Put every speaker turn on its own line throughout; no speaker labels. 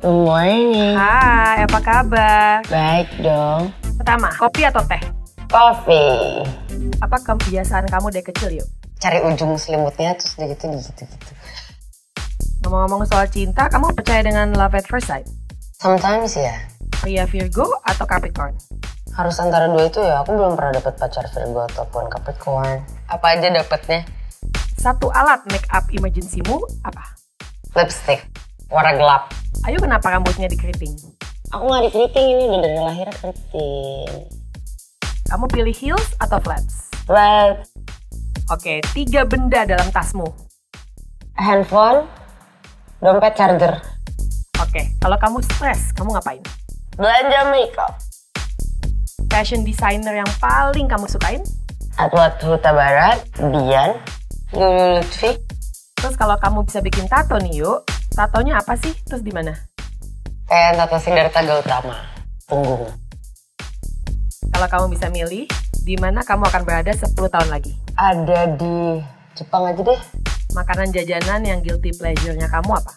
Good morning.
Hai, apa kabar?
Baik dong.
Pertama, kopi atau teh?
Coffee.
Apa kebiasaan kamu dari kecil yuk?
Cari ujung selimutnya terus gitu.
Ngomong-ngomong soal cinta, kamu percaya dengan love at first sight?
Sometimes ya.
Pria Virgo atau Capricorn?
Harus antara dua itu ya. Aku belum pernah dapet pacar Virgo ataupun Capricorn. Apa aja dapetnya?
Satu alat make up emergency-mu apa?
Lipstick. Warna gelap.
Ayo, kenapa rambutnya dikeriting?
Aku gak dikeriting, ini udah dari lahir keriting.
Kamu pilih heels atau flats?
Flat.
Oke, 3 benda dalam tasmu.
Handphone. Dompet, charger.
Oke, kalau kamu stres, kamu ngapain?
Belanja makeup.
Fashion designer yang paling kamu sukain?
Atwat Huta Barat. Bian. Lulu Lutfi.
Terus kalau kamu bisa bikin tato nih yuk, tatonya apa sih? Terus di mana?
Kayak tato Sindarta Gautama. Punggung.
Kalau kamu bisa milih, di mana kamu akan berada 10 tahun lagi?
Ada di Jepang aja deh.
Makanan jajanan yang guilty pleasure-nya kamu apa?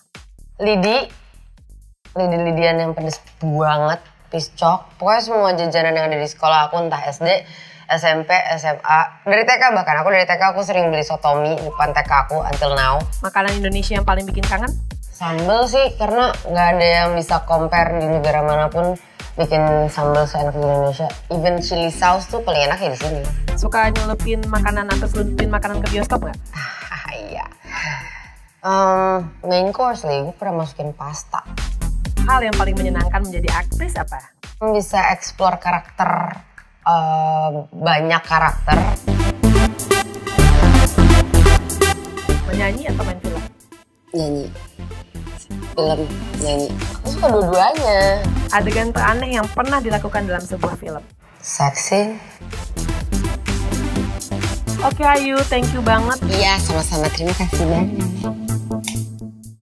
Lidian yang pedes banget. Piscok. Pokoknya semua jajanan yang ada di sekolah aku, entah SD, SMP, SMA. Dari TK bahkan. Aku dari TK aku sering beli sotomi di depan TK aku until now.
Makanan Indonesia yang paling bikin kangen?
Sambal sih, karena nggak ada yang bisa compare di negara manapun bikin sambal seenak di Indonesia. Even chili sauce tuh paling enak ya di sini.
Suka nyelupin makanan atau selupin makanan ke bioskop nggak?
Iya. Main course nih, gue pernah masukin pasta.
Hal yang paling menyenangkan menjadi aktris apa?
Bisa explore karakter, banyak karakter.
Menyanyi atau main film?
Nyanyi. Film, nyanyi. Aku suka dua-duanya.
Adegan teraneh yang pernah dilakukan dalam sebuah film?
Seksi.
Oke Ayu, thank you banget.
Iya, sama-sama. Terima kasih banyak.